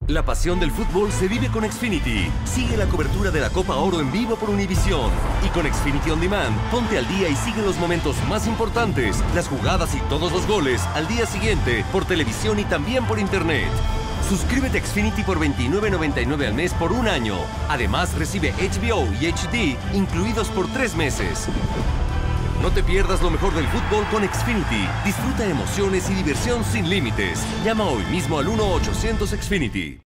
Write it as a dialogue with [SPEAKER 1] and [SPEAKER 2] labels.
[SPEAKER 1] La pasión del fútbol se vive con Xfinity. Sigue la cobertura de la Copa Oro en vivo por Univisión. Y con Xfinity On Demand, ponte al día y sigue los momentos más importantes, las jugadas y todos los goles al día siguiente por televisión y también por internet. Suscríbete a Xfinity por $29.99 al mes por un año. Además, recibe HBO y HD incluidos por 3 meses. No te pierdas lo mejor del fútbol con Xfinity. Disfruta emociones y diversión sin límites. Llama hoy mismo al 1-800-XFINITY.